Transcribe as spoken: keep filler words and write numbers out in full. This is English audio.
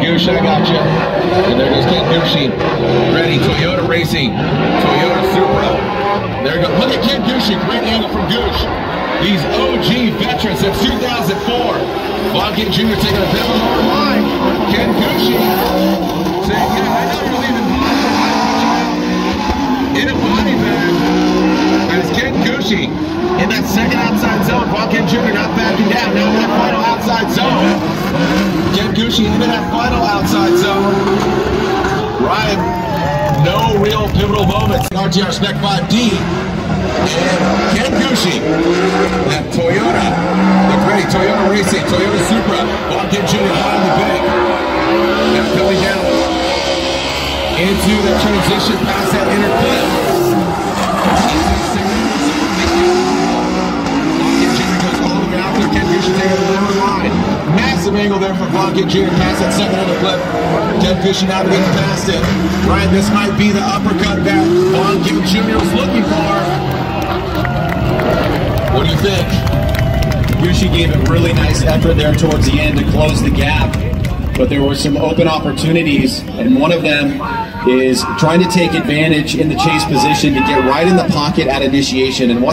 Goosh, I got you. And there goes Ken Gooshy. Ready, Toyota Racing. Toyota Supra. There you go. Look at Ken Gooshy. Great angle from Goosh. These O G veterans since two thousand four. Vaughn Gittin Junior taking a bit of a lower line. Ken Gooshy saying, yeah, I know you're leaving Vaughn in a body bag. As Ken Gooshy in that second outside zone. Vaughn Gittin Junior not backing down. Now in that final outside zone. Ken Gooshy into that final outside zone. Ryan, no real pivotal moments. R T R Spec five D. And Ken Gooshy, that Toyota, the great Toyota Racing, Toyota Supra, Vaughn Gittin Junior behind the bank. Now coming down into the transition past that inner clip. Vaughn Gittin Junior goes all the way out there. Ken Gooshy taking the lower line. Massive angle there from Vaughn Gittin Junior past that second inner clip. Ken Gooshy now gets past it. Right, this might be the uppercut that Vaughn Gittin Junior was looking for. What do you think? Gooshy gave a really nice effort there towards the end to close the gap, but there were some open opportunities, and one of them is trying to take advantage in the chase position to get right in the pocket at initiation. And